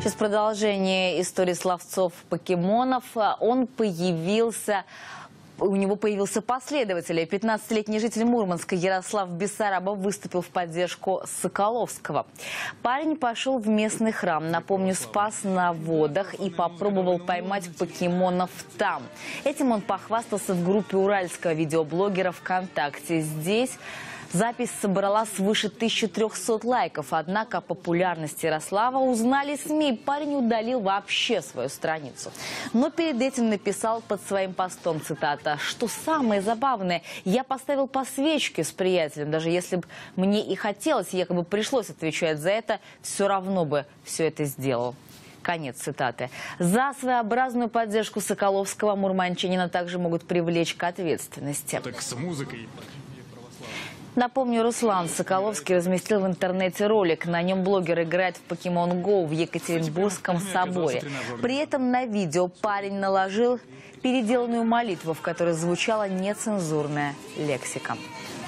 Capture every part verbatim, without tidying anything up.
Сейчас продолжение истории словцов-покемонов. Он появился... У него появился последователь. пятнадцатилетний житель Мурманска Ярослав Бессарабов выступил в поддержку Соколовского. Парень пошел в местный храм, напомню, Спас на водах, и попробовал поймать покемонов там. Этим он похвастался в группе уральского видеоблогера ВКонтакте. Здесь запись собрала свыше тысячи трёхсот лайков. Однако о популярности Ярослава узнали СМИ. Парень удалил вообще свою страницу. Но перед этим написал под своим постом, цитата: «Что самое забавное, я поставил по свечке с приятелем. Даже если бы мне и хотелось, якобы пришлось отвечать за это, все равно бы все это сделал». Конец цитаты. За своеобразную поддержку Соколовского мурманчанина также могут привлечь к ответственности. Так с музыкой. Напомню, Руслан Соколовский разместил в интернете ролик. На нем блогер играет в Pokemon Go в Екатеринбургском соборе. При этом на видео парень наложил переделанную молитву, в которой звучала нецензурная лексика.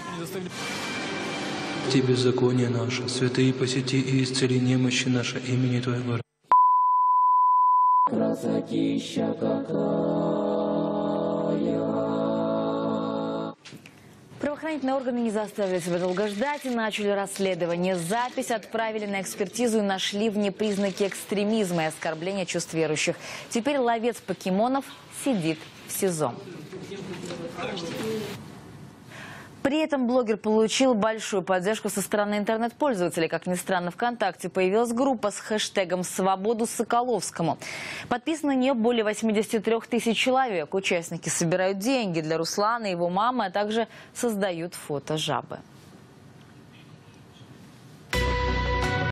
Ти беззаконие наше, святые посети и исцели немощи наши имени Твоего. Красотища какая! Правоохранительные органы не заставили себя долго ждать и начали расследование. Запись отправили на экспертизу и нашли в ней признаки экстремизма и оскорбления чувств верующих. Теперь ловец покемонов сидит в СИЗО. При этом блогер получил большую поддержку со стороны интернет-пользователей. Как ни странно, ВКонтакте появилась группа с хэштегом «Свободу Соколовскому». Подписано на нее более восьмидесяти трёх тысяч человек. Участники собирают деньги для Руслана и его мамы, а также создают фото жабы.